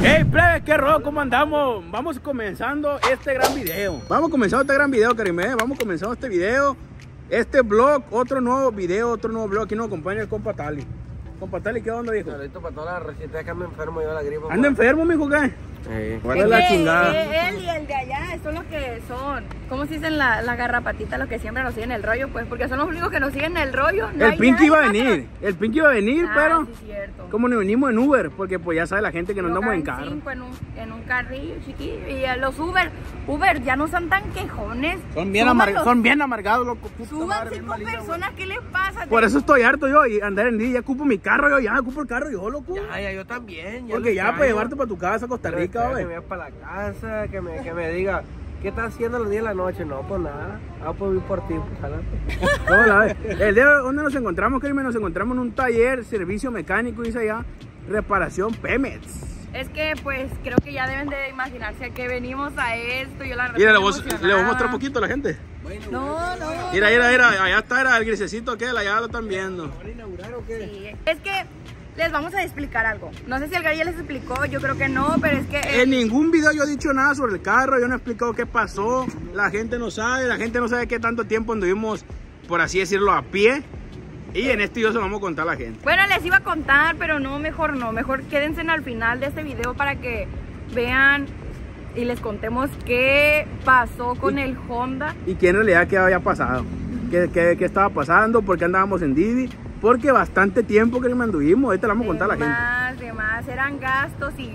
Hey, plebe, qué rollo, ¿cómo andamos? Vamos comenzando este gran video. Karimé. Vamos comenzando este video. Este vlog, otro nuevo video, otro nuevo vlog. Aquí nos acompaña el compa Tali. Compa Tali, ¿qué onda, viejo? Saludito para toda la receta, que ando enfermo yo de la gripe. ¿Anda enfermo, mijo, qué? Sí. La chingada. Él y el de allá son los que son, ¿cómo se dicen la garrapatita? Los que siempre nos siguen el rollo, pues, porque son los únicos que nos siguen el rollo. No El Pinky iba a venir, pero sí, cierto. como nos venimos en Uber, porque pues ya sabe la gente que no andamos en carro. En un carrillo chiquillo. Y a los Uber ya no son tan quejones. Son bien amargados, loco. Suban 5 personas, ¿qué les pasa? Por eso estoy harto yo y andar en día, ya ocupo mi carro, ocupo el carro yo, loco. Ya, yo también. Porque ya para llevarte para tu casa, Costa Rica, que güey. me vaya para la casa, que me diga, ¿qué estás haciendo a las 10 de la noche? No, pues nada. Pues ir por ti, pues jálate. ¿Cómo la ves? El día donde nos encontramos, Karimé, nos encontramos en un taller, servicio mecánico, dice allá, reparación Pemex. Es que pues creo que ya deben de imaginarse a que venimos a esto. Yo la verdad Mira, le voy a mostrar un poquito a la gente. No. Mira, allá está el grisecito aquel, allá lo están viendo. ¿Van a inaugurar o qué? Sí, es que les vamos a explicar algo. No sé si el Gary ya les explicó, yo creo que no, pero es que... En ningún video yo he dicho nada sobre el carro, yo no he explicado qué pasó, la gente no sabe qué tanto tiempo anduvimos, por así decirlo, a pie. Y en este video se lo vamos a contar a la gente. Bueno, les iba a contar, pero no, mejor quédense al final de este video para que vean y les contemos qué pasó con el Honda. Y qué en realidad qué había pasado, qué estaba pasando, por qué andábamos en Didi. Porque bastante tiempo que me anduvimos, ahorita le vamos a contar a la gente. De más, eran gastos en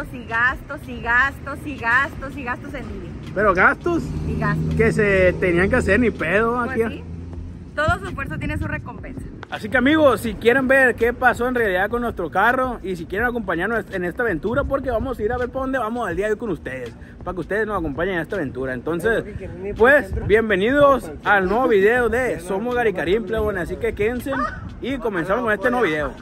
Didi. Pero gastos Y gastos. que se tenían que hacer ni pedo Pues aquí. sí, todo su esfuerzo tiene su recompensa. Así que amigos, si quieren ver qué pasó en realidad con nuestro carro y si quieren acompañarnos en esta aventura, porque vamos a ir a ver por dónde vamos el día de hoy con ustedes, para que ustedes nos acompañen en esta aventura. Entonces, pues, bienvenidos al nuevo video de Somos Gary Karim, plebones. Así que quédense y comenzamos con este nuevo video.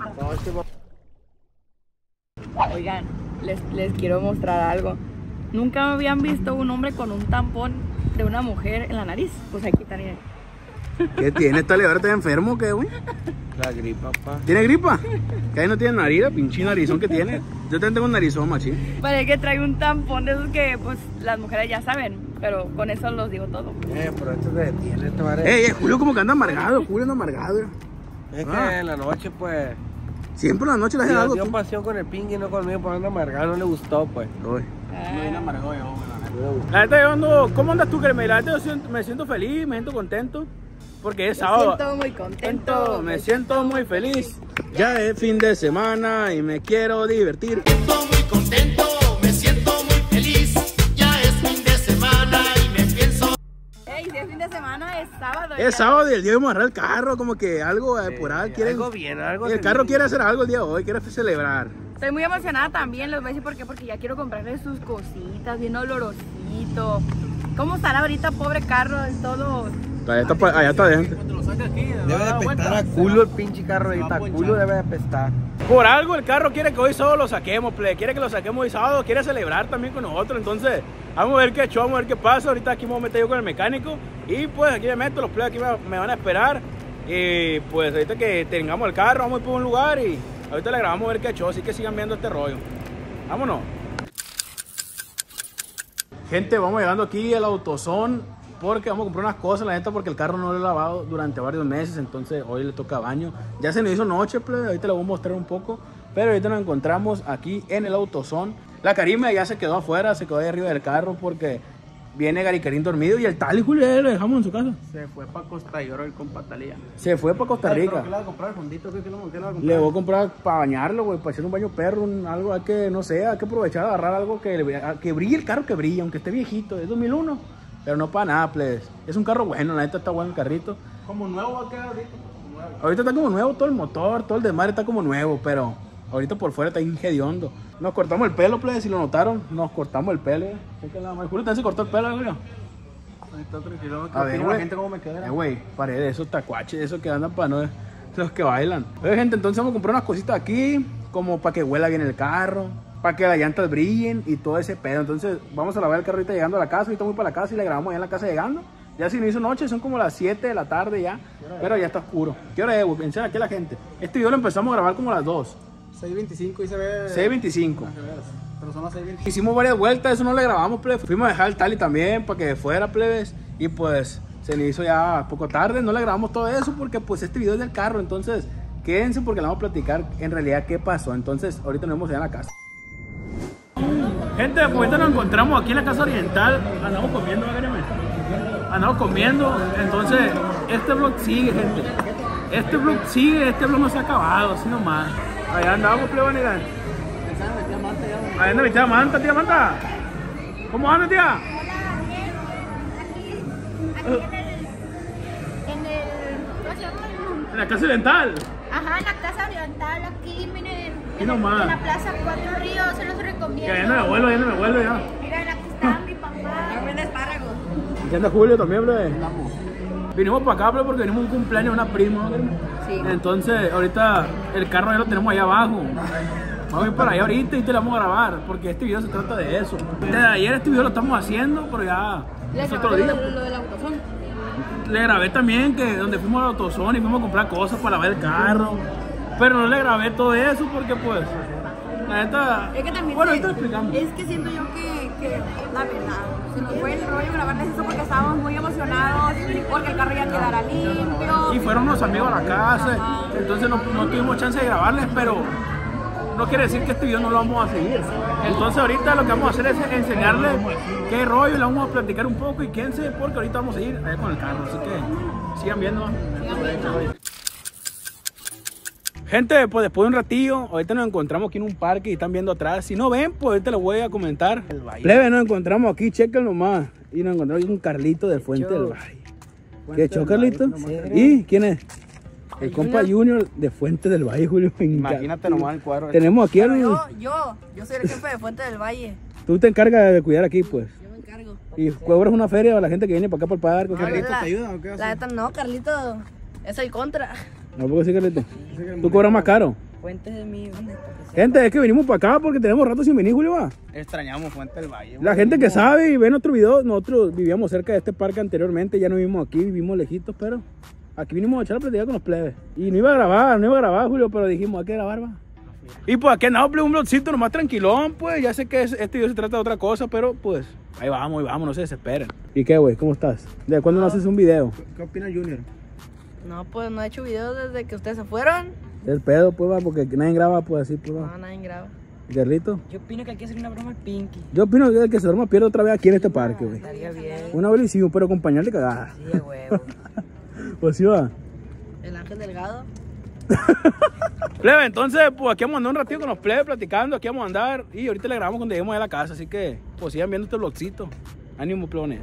Oigan, les quiero mostrar algo. Nunca habían visto un hombre con un tampón de una mujer en la nariz. Pues aquí también. ¿Qué tiene esta ahora? ¿Está enfermo o qué, güey? La gripa, pa. ¿Tiene gripa? Que ahí no tiene nariz, pinche narizón que tiene. Yo también tengo un narizón, machín. Parece que trae un tampón de esos que pues las mujeres ya saben, pero con eso los digo todo. Pero esto se detiene, este madre. Ey, Julio como que anda amargado, Julio anda amargado. Es que en la noche, pues... Siempre en la noche le hacen algo. Dio Tú. pasión con el Pinky, no conmigo, pues anda amargado, no le gustó, pues. Uy. amargado yo, La neta, yo ando, ¿cómo andas tú, Karimé? La neta, me siento feliz, me siento contento. Porque es sábado. Me siento muy contento. Me siento muy feliz. Ya es fin de semana y me quiero divertir. Me siento muy contento, me siento muy feliz. Ya es fin de semana y me pienso. Ey, si es fin de semana, es sábado. Es sábado y el día de hoy vamos a agarrar el carro, como que algo por ahí quieren. Algo bien, algo El carro quiere hacer algo el día de hoy, quiere celebrar. Estoy muy emocionada también, les voy a decir por qué, porque ya quiero comprarle sus cositas, bien olorosito. ¿Cómo estará ahorita, pobre carro, del todo? Allá está adentro. Debe de apestar a culo el pinche carro ahorita, a culo debe de apestar. Por algo el carro quiere que hoy sábado lo saquemos, quiere que lo saquemos hoy sábado, quiere celebrar también con nosotros. Entonces, vamos a ver qué show, vamos a ver qué pasa. Ahorita aquí me voy a meter yo con el mecánico y pues aquí me meto, los plebes aquí me van a esperar. Y pues ahorita que tengamos el carro, vamos a ir por un lugar y ahorita le grabamos a ver qué show, así que sigan viendo este rollo. Vámonos. Gente, vamos llegando aquí al AutoZone porque vamos a comprar unas cosas, la neta, porque el carro no lo he lavado durante varios meses, entonces hoy le toca baño. Ya se nos hizo noche, plebe, ahorita le voy a mostrar un poco, pero ahorita nos encontramos aquí en el AutoZone. La Karime ya se quedó afuera, se quedó ahí arriba del carro porque viene Gary Karim dormido y el Tali, Julio, lo dejamos en su casa. Se fue para Costa Lloro el compa Talía. Se fue para Costa Rica. ¿Qué le va a comprar el fondito? ¿Qué le va a comprar? Le voy a comprar para bañarlo, güey, para hacer un baño perro, algo hay que, no sé, hay que aprovechar, agarrar algo que brille el carro, que brille, aunque esté viejito, es 2001, pero no para nada, plebes. Es un carro bueno, la neta está bueno el carrito. Como nuevo va a quedar ahorita, como nuevo. Ahorita está como nuevo todo el motor, todo el desmadre está como nuevo, pero ahorita por fuera está ingediondo. Nos cortamos el pelo, plebes, si lo notaron, nos cortamos el pelo. Julio también se cortó el pelo, Julio. Está tranquilo, A ver, la güey. gente cómo me queda. Güey, paré de esos tacuaches, esos que andan para no, los que bailan. Oye, gente, entonces vamos a comprar unas cositas aquí, como para que huela bien el carro, para que las llantas brillen y todo ese pedo. Entonces vamos a lavar el carro ahorita llegando a la casa, ahorita voy para la casa y le grabamos allá en la casa llegando. Ya si no hizo noche, son como las 7 de la tarde ya, pero ya está oscuro. ¿Qué hora es, güey? Pensé aquí la gente. Este video lo empezamos a grabar como a las 2. 6:25 y se ve... 6:25. Pero son las 6:20. Hicimos varias vueltas, eso no le grabamos, plebes. Fuimos a dejar el Tali también para que fuera, plebes. Y pues se le hizo ya poco tarde, no le grabamos todo eso porque pues este video es del carro. Entonces quédense porque le vamos a platicar en realidad qué pasó. Entonces ahorita nos vemos allá en la casa. Gente, pues ahorita nos encontramos aquí en la casa oriental. Andamos comiendo, agárrame. Andamos comiendo. Entonces este vlog sigue, gente. Este vlog sigue, este vlog no se ha acabado, así nomás. Allá andamos, plebes, Allá anda mi tía Manta, tía Manta. ¿Cómo anda, tía? Aquí ¿cómo se llama? En la casa oriental. Ajá, en la casa oriental, aquí, miren, Y nomás. en la plaza Cuatro Ríos, se los Que recomiendo. ya no me vuelvo, ya no me vuelvo ya. Miren, aquí está mi papá. Vende espárragos. Y anda Julio también, plebe. Vinimos para acá, plebe, porque venimos a un cumpleaños de una prima. Sí. Entonces, ahorita el carro ya lo tenemos allá abajo. Vamos a ir para allá ahorita y te lo vamos a grabar, porque este video se trata de eso. Desde ayer este video lo estamos haciendo, pero ya es otro día. Lo del autosón. Le grabé también que donde fuimos al AutoZone y fuimos a comprar cosas para lavar el carro. Pero no le grabé todo eso porque pues, la neta... Es que también bueno, ahorita lo explicamos. es que siento yo que la verdad, se nos fue el rollo grabarles eso porque estábamos muy emocionados, porque el carro ya quedara limpio. Y fueron unos amigos a la casa, entonces no tuvimos chance de grabarles, pero no quiere decir que este video no lo vamos a seguir. Entonces ahorita lo que vamos a hacer es enseñarles qué rollo, le vamos a platicar un poco y quédense porque ahorita vamos a ir allá con el carro, así que sigan viendo. Gente, pues después de un ratillo, ahorita nos encontramos aquí en un parque y están viendo atrás. Si no ven, pues ahorita les voy a comentar. Plebe, nos encontramos aquí, chequen nomás. Y nos encontramos con Carlito de Fuente del Valle. ¿Qué echó, Carlito? ¿Y quién es? El compa Junior de Fuente del Valle, Julio. Imagínate nomás el cuadro. Tenemos aquí al... Yo soy el jefe de Fuente del Valle. Tú te encargas de cuidar aquí, pues. Yo me encargo. Y cobras una feria a la gente que viene para acá por el parque. ¿Carlito te ayuda o qué hace? La neta no, Carlito es el contra. No puedo decir, Carlito. Tú cobras más caro. Fuente de mí. Gente, es que venimos para acá porque tenemos rato sin venir, Julio. Va. Extrañamos Fuente del Valle. La gente que sabe y ve nuestro video, nosotros vivíamos cerca de este parque anteriormente, ya no vivimos aquí, vivimos lejitos, pero aquí vinimos a echar la plática con los plebes. Y no iba a grabar, Julio, pero dijimos, hay que grabar, va. Y pues aquí andamos, plebe, un vlogcito nomás tranquilón, pues, ya sé que este video se trata de otra cosa, pero pues, ahí vamos, no se desesperen. ¿Y qué, güey? ¿Cómo estás? ¿De cuándo no haces un video? ¿Qué opina Junior? No, pues no he hecho videos desde que ustedes se fueron. El pedo, pues, va, porque nadie graba, pues, así, pues, va. No, nadie graba. Carlito. Yo opino que hay que hacer una broma al Pinky. Yo opino que el que se duerma pierde otra vez aquí en este parque, güey. Estaría bien. Una vez lo hicimos, pero acompañar de cagada. Sí, de huevo. Pues sí, va. El Ángel Delgado. Plebe, entonces, pues aquí vamos a andar un ratito con los plebes platicando, aquí vamos a andar y ahorita le grabamos cuando lleguemos a la casa, así que, pues sigan viendo este vlogcito. Ánimo, plebones.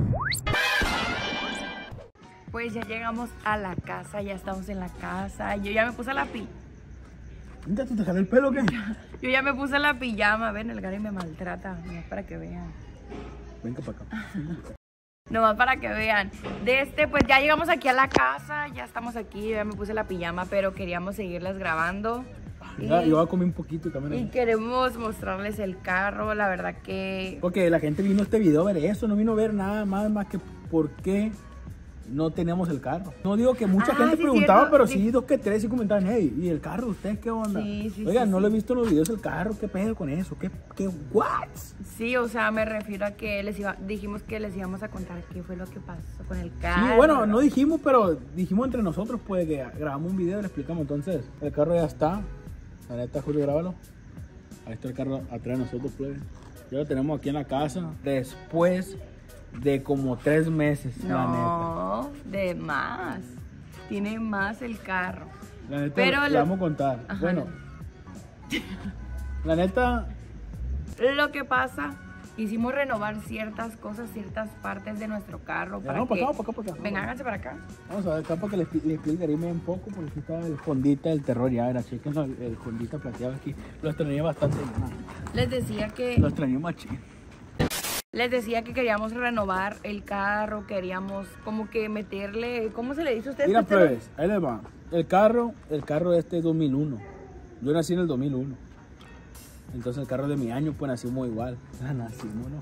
Pues ya llegamos a la casa, ya estamos en la casa. Yo ya me puse la ¿Ya te jalé el pelo o qué? Yo ya me puse la pijama. Ven, el Gary me maltrata. Nomás para que vean. Venga para acá. Nomás para que vean. Pues ya llegamos aquí a la casa. Ya estamos aquí. Ya me puse la pijama, pero queríamos seguirles grabando. Mira, yo voy a comer un poquito y también. Y queremos mostrarles el carro. La verdad que... Porque la gente vino a este video a ver eso, no vino a ver nada más que por qué no teníamos el carro. No digo que mucha gente sí, preguntaba, cierto, pero sí. sí 2 que 3 sí comentaban, hey, ¿y el carro ustedes qué onda? Sí, Oigan, sí, no sí. lo he visto en los videos el carro, ¿qué pedo con eso? ¿Qué what? Sí, o sea, me refiero a que dijimos que les íbamos a contar qué fue lo que pasó con el carro. Sí, bueno, no dijimos, pero dijimos entre nosotros, pues, que grabamos un video y le explicamos. Entonces, el carro ya está. La neta, Julio, grábalo. Ahí está el carro atrás de nosotros, pues. Ya lo tenemos aquí en la casa. Después de como 3 meses, la neta. No, de más. Tiene más el carro. La neta, Pero le vamos a contar. Ajá. Bueno, la neta, Lo que pasa, hicimos renovar ciertas cosas, ciertas partes de nuestro carro. vamos para acá, para acá. Ven, háganse para acá. Vamos a ver acá para que le explique un poco, porque aquí está el Hondita del terror. Ya era, chequen el Hondita plateado aquí. Lo extrañé bastante. Les decía Lo extrañé machín. que queríamos renovar el carro, queríamos como que meterle, ¿cómo se le dice a ustedes? Mira, pues, ahí les va. El carro este es 2001. Yo nací en el 2001. Entonces el carro de mi año, pues nacimos igual. Nacimos, ¿no?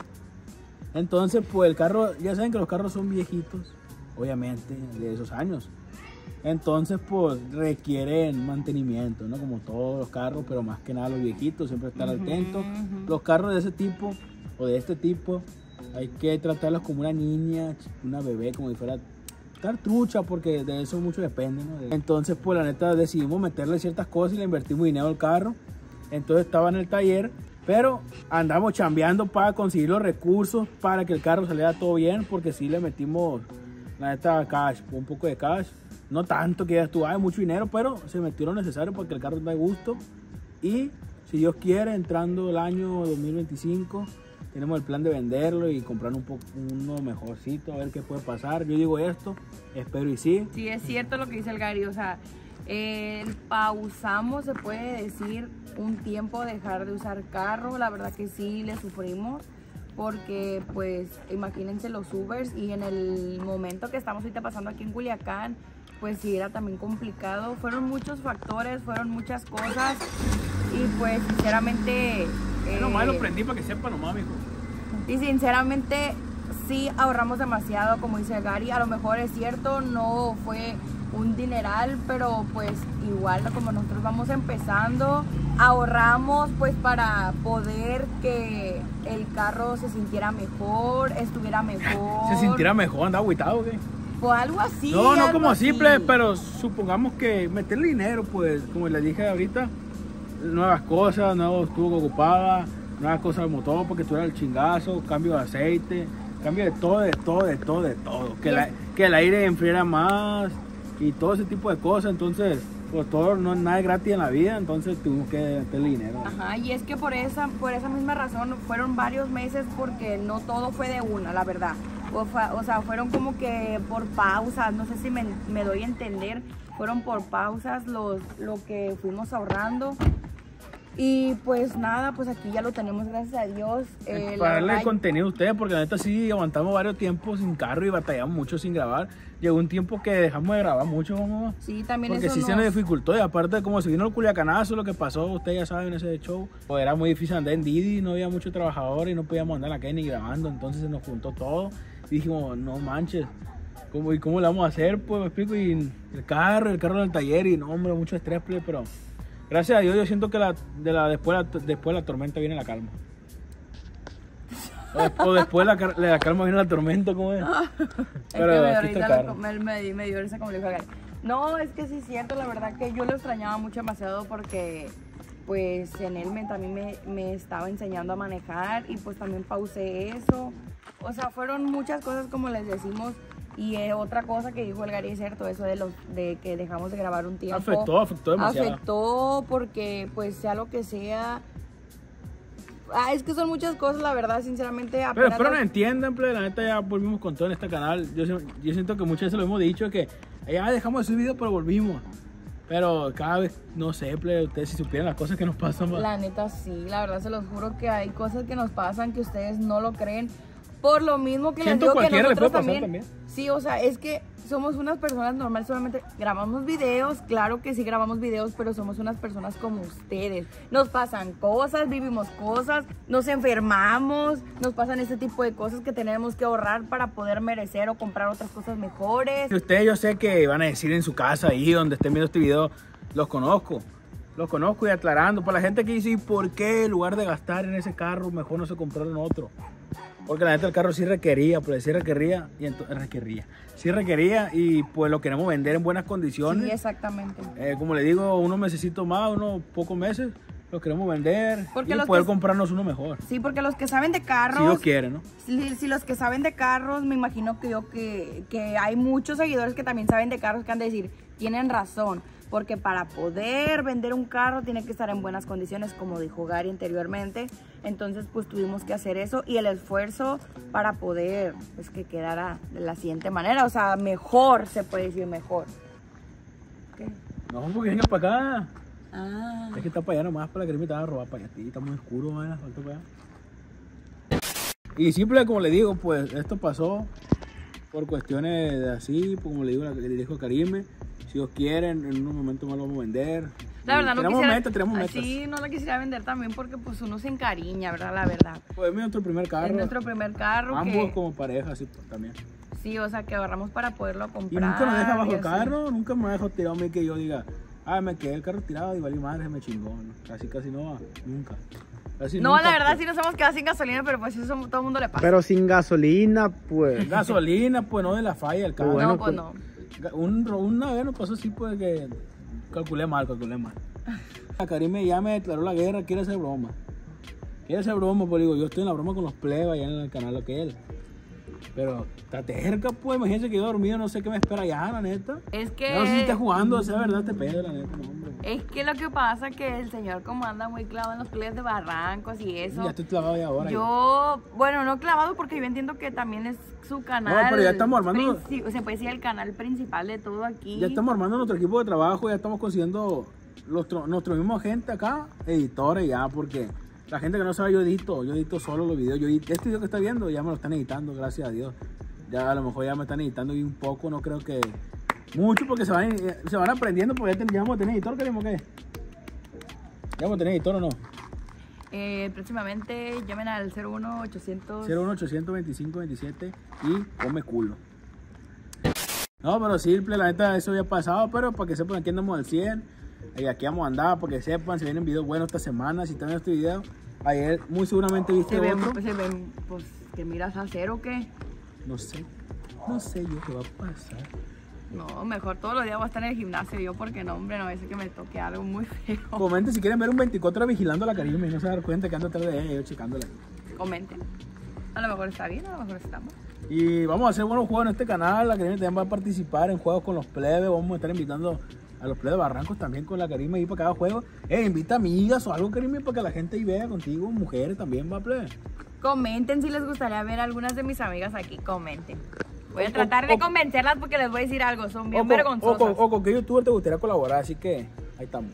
Entonces, pues el carro, ya saben que los carros son viejitos, obviamente, de esos años. Entonces, pues, requieren mantenimiento, ¿no? Como todos los carros, pero más que nada los viejitos, siempre estar atentos. Los carros de ese tipo, o de este tipo, hay que tratarlos como una niña, una bebé, como si fuera estar trucha, porque de eso mucho depende, ¿no? Entonces, pues, la neta, decidimos meterle ciertas cosas y le invertimos dinero al carro. Entonces, estaba en el taller, pero andamos chambeando para conseguir los recursos para que el carro saliera todo bien, porque sí le metimos, la neta, cash, un poco de cash. No tanto que ya estuvo, hay mucho dinero, pero se metió lo necesario para que el carro dé gusto. Y si Dios quiere, entrando el año 2025, tenemos el plan de venderlo y comprar uno mejorcito, a ver qué puede pasar. Yo digo esto, espero y sí. Sí, es cierto lo que dice el Gary, o sea, pausamos, se puede decir, un tiempo dejar de usar carro. La verdad que sí le sufrimos, porque pues imagínense los Ubers, y en el momento que estamos ahorita pasando aquí en Culiacán, pues sí era también complicado. Fueron muchos factores, fueron muchas cosas, y pues sinceramente... Nomás lo prendí para que sepa nomás, mijo. Y sinceramente sí ahorramos demasiado, como dice Gary. A lo mejor es cierto, no fue un dineral, pero pues igual como nosotros vamos empezando, ahorramos pues para poder que el carro se sintiera mejor, estuviera mejor. ¿Se sintiera mejor? ¿Andaba agüitado o qué? O algo así. No, no algo como así. simple, pero supongamos que meterle dinero, pues, como les dije ahorita, nuevas cosas, nuevos tubos que ocupaba, nuevas cosas del motor, porque tuviera el chingazo, cambio de aceite, cambio de todo. Que el aire enfriara más y todo ese tipo de cosas. Entonces, pues todo, no es nada gratis en la vida, entonces tuvimos que meterle dinero. Ajá, y es que por esa misma razón fueron varios meses, porque no todo fue de una, la verdad. O sea, fueron como que por pausas, no sé si me doy a entender, fueron por pausas lo que fuimos ahorrando. Y pues nada, pues aquí ya lo tenemos, gracias a Dios. Para darle el contenido a ustedes, porque la neta sí aguantamos varios tiempos sin carro y batallamos mucho sin grabar. Llegó un tiempo que dejamos de grabar mucho, mamá. Sí, también porque eso sí se nos dificultó, y aparte como se vino el culiacanazo, lo que pasó, ustedes ya saben, ese show, pues era muy difícil andar en Didi, no había muchos trabajadores y no podíamos andar en la calle ni grabando, entonces se nos juntó todo y dijimos, no manches, ¿cómo le vamos a hacer? Pues me explico, y el carro del taller, y no, hombre, mucho estrés, pero gracias a Dios yo siento que después de la tormenta viene la calma. O después de la calma viene la tormenta, ¿cómo es? Pero es aquí que está el carro. me dio risa como le dijo a Gary. No, es que sí es cierto, la verdad que yo lo extrañaba mucho demasiado, porque pues en él también me estaba enseñando a manejar, y pues también pausé eso. O sea, fueron muchas cosas, como les decimos. Y otra cosa que dijo el Gary es cierto, eso de que dejamos de grabar un tiempo. Afectó demasiado. Afectó porque, pues, sea lo que sea. Es que son muchas cosas, la verdad, sinceramente. Pero espero nos entiendan, pues, la neta ya volvimos con todo en este canal. Yo siento que muchas veces lo hemos dicho, que ya dejamos de subir videos, pero volvimos. Pero cada vez, no sé, ustedes si supieran las cosas que nos pasan. La neta sí, la verdad se los juro que hay cosas que nos pasan que ustedes no lo creen. Por lo mismo que les digo que nosotros también. Sí, o sea, es que somos unas personas normales, solamente grabamos videos, claro que sí grabamos videos, pero somos unas personas como ustedes. Nos pasan cosas, vivimos cosas, nos enfermamos, nos pasan ese tipo de cosas que tenemos que ahorrar para poder merecer o comprar otras cosas mejores. Ustedes, yo sé que van a decir en su casa, ahí donde estén viendo este video, los conozco y aclarando. Para la gente que dice, ¿y por qué en lugar de gastar en ese carro, mejor no se compraron otro? Porque la neta el carro sí requería, y pues lo queremos vender en buenas condiciones. Sí, exactamente. Como le digo, unos mesecitos más, unos pocos meses, lo queremos vender porque y poder comprarnos uno mejor. Sí, porque los que saben de carros... Si Dios quiere, ¿no? Si los que saben de carros, me imagino que hay muchos seguidores que también saben de carros, que han de decir, tienen razón. Porque para poder vender un carro tiene que estar en buenas condiciones, como dijo Gary anteriormente. Entonces pues tuvimos que hacer eso, y el esfuerzo para poder pues que quedara de la siguiente manera. O sea, mejor, se puede decir mejor. ¿Qué? No, porque venga para acá. Ah. Es que está para allá nomás, para que me estaba a robar para allá. Está muy oscuro, falta para allá. Y simple, como le digo, pues esto pasó por cuestiones de así, como le dijo Karime. Si Dios quiere, en un momento más lo vamos a vender. La verdad, tenemos metas. Sí, no la quisiera vender también, porque pues uno se encariña, ¿verdad? La verdad. Pues es nuestro primer carro. Es nuestro primer carro. Ambos como pareja, sí, pues, también. Sí, o sea, que ahorramos para poderlo comprar. Y nunca nos deja bajo y el así. carro, nunca me deja tirado a mí que yo diga, me quedé el carro tirado y valí madre, me chingó. ¿No? Casi no va, nunca. Casi No, nunca, la verdad pues. sí nos hemos quedado sin gasolina, pero pues eso todo el mundo le pasa. Pero sin gasolina, pues. Gasolina, pues no de la falla del carro. Bueno, no, pues no. Una vez nos pasó así, pues que calculé mal. La Karime ya me declaró la guerra, quiere hacer broma. Pues digo, yo estoy en la broma con los plebas allá en el canal aquel. Pero está terca, pues, imagínense que yo dormido, no sé qué me espera allá, la neta. Es que... No sé si estás jugando, sea verdad, te pedo, la neta, no, hombre. Es que lo que pasa es que el señor como anda muy clavado en los playas de barrancos y eso. Ya estoy clavado ya ahora. Yo, bueno, no clavado porque yo entiendo que también es su canal. No, pero ya estamos armando- Se puede decir el canal principal de todo aquí. Ya estamos armando nuestro equipo de trabajo, ya estamos consiguiendo nuestro mismo gente acá, editores ya, porque la gente que no sabe, yo edito solo los videos. Este video que está viendo ya me lo están editando, gracias a Dios. Ya a lo mejor ya me están editando y un poco, no creo que mucho, porque se van aprendiendo, porque ya vamos a tener editor, queremos que. ¿Ya vamos a tener editor o no? Próximamente llamen al 01800. 0182527 y come culo. No, pero simple, la neta, eso había pasado, pero para que sepan, aquí andamos al 100. Y aquí vamos a andar, para que sepan, se vienen videos buenos esta semana. Si están viendo este video, ayer muy seguramente viste Se ven, otro. pues, ¿que miras a hacer o qué? No sé yo qué va a pasar. No, mejor todos los días voy a estar en el gimnasio yo, porque no, hombre, no a veces que me toque algo muy feo. Comenten si quieren ver un 24 vigilando a la Karime y no se dan cuenta que ando atrás de ella, yo checándola. Comenten. A lo mejor está bien, a lo mejor estamos. Y vamos a hacer buenos juegos en este canal. La Karime también va a participar en juegos con los plebes. Vamos a estar invitando a los plebes de Barrancos también con la Karime ahí para cada juego. Invita amigas o algo, Karime, para que la gente ahí vea contigo. Mujeres también, va, plebe. Comenten si les gustaría ver a algunas de mis amigas aquí, comenten. Voy a tratar de convencerlas porque les voy a decir algo, son bien vergonzosas. O con qué youtuber te gustaría colaborar, así que ahí estamos.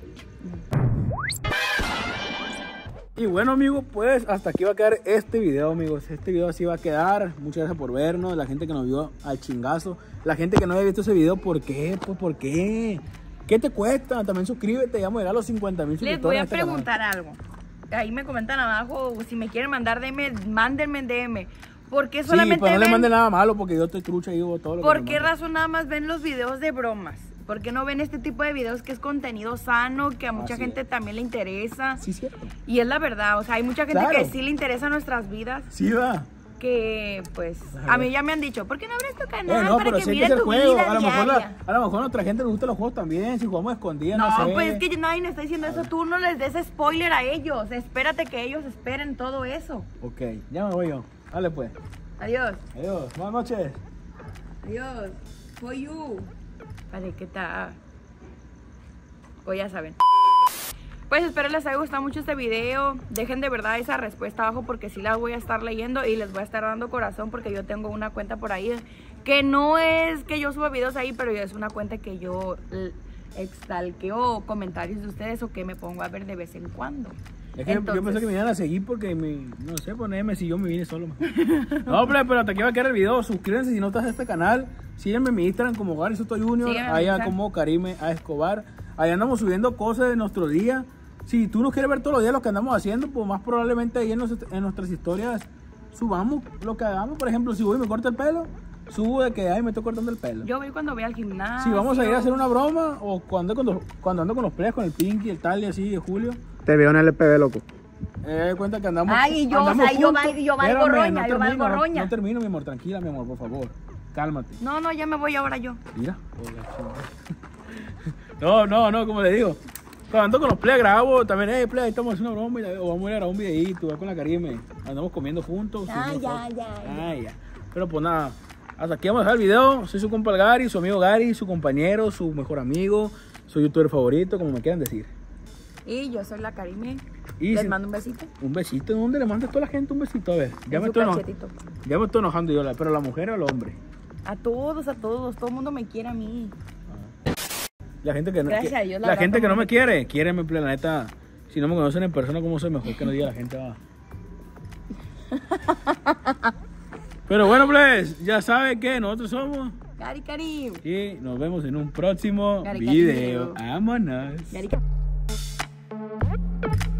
Y bueno, amigos, pues hasta aquí va a quedar este video, amigos. Este video así va a quedar. Muchas gracias por vernos. La gente que nos vio al chingazo. La gente que no había visto ese video, ¿por qué? Pues, ¿por qué? ¿Qué te cuesta? También suscríbete. Ya vamos a llegar a los 50,000 suscriptores. Les voy a en este canal. preguntar algo. Ahí me comentan abajo, si me quieren mandar DM, mándenme en DM. ¿Por qué solamente Sí, pero no le ven- manden nada malo porque yo estoy trucha y digo todo lo que ¿Por me qué mandan. razón nada más ven los videos de bromas? ¿Por qué no ven este tipo de videos que es contenido sano, que a mucha Así gente es. también le interesa? Sí, cierto. Y es la verdad, o sea, hay mucha gente Claro. que sí le interesa nuestras vidas, Sí, va. que pues a mí ya me han dicho, ¿por qué no abres tu canal No, para pero que sí hay que mire hacer tu juego. vida A lo mejor diaria? a nuestra gente le gustan los juegos también. Si jugamos escondidas, no, No, sé. pues es que nadie me está diciendo eso, tú no les des spoiler a ellos, espérate que ellos esperen todo eso. Ok, ya me voy yo. Dale pues. Adiós. Adiós. Buenas noches. Adiós. For you. Vale, ¿qué tal? Pues ya saben. Pues espero les haya gustado mucho este video. Dejen de verdad esa respuesta abajo porque sí las voy a estar leyendo y les voy a estar dando corazón porque yo tengo una cuenta por ahí que no es que yo suba videos ahí, pero es una cuenta que yo extalqueo comentarios de ustedes o que me pongo a ver de vez en cuando. Es que yo pensé que me iban a seguir porque no sé, ponerme si yo me vine solo. No, pero hasta aquí va a quedar el video. Suscríbanse si no estás en este canal. Sígueme en mi Instagram como Gary Soto Junior. Sígueme en mi Allá Instagram. como Karime A. Escobar. Ahí andamos subiendo cosas de nuestro día. Si tú no quieres ver todos los días lo que andamos haciendo, pues más probablemente ahí en nuestras historias subamos lo que hagamos. Por ejemplo, si voy y me corto el pelo, subo de que me estoy cortando el pelo. Yo voy cuando voy al gimnasio. Si vamos a ir a hacer una broma o cuando ando con los players, con el Pinky, el Tali, así de Julio. Te veo en el LPB, loco. Cuenta que andamos. Ay, yo, andamos o sea, yo juntos. valgo Espérame, roña, yo valgo no, roña. No termino, mi amor, tranquila, mi amor, por favor. Cálmate. No, ya me voy ahora yo. Mira. No, como le digo. Cuando ando con los play grabo, también, play, estamos haciendo una broma o vamos a ir a grabar un videíto, voy con la Karime. Andamos comiendo juntos. Ya. Pero pues nada, hasta aquí vamos a dejar el video. Soy su compa el Gary, su amigo Gary, su compañero, su mejor amigo, su youtuber favorito, como me quieran decir. Y yo soy la Karime. Y Les si- mando un besito. Un besito, ¿dónde le manda a toda la gente un besito? A ver, ya En me su estoy cachetito. ya me estoy enojando yo, pero la mujer o el hombre. A todos, todo el mundo me quiere a mí. La gente que no, Gracias a Dios, la la verdad, gente que todo no me mundo- quiere, quiéreme, la neta. Si no me conocen en persona, ¿cómo soy? Mejor que no diga la gente, va. Pero bueno, pues, ya sabe que nosotros somos Gary Karim. y nos vemos en un próximo Gary video. Karim. Vámonos. Gary Karim.